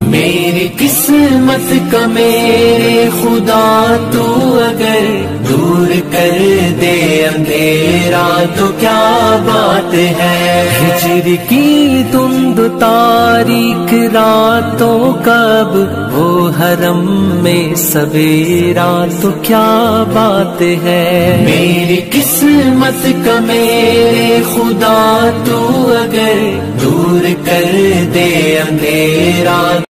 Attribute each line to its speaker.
Speaker 1: मेरी किस्मत का मेरे खुदा तू अगर दूर कर दे अंधेरा तो क्या बात है। हिजर की धुंध तारीख रातों कब वो हरम में सवेरा तो क्या बात है। मेरी किस्मत का मेरे खुदा तू अगर दूर कर दे अंधेरा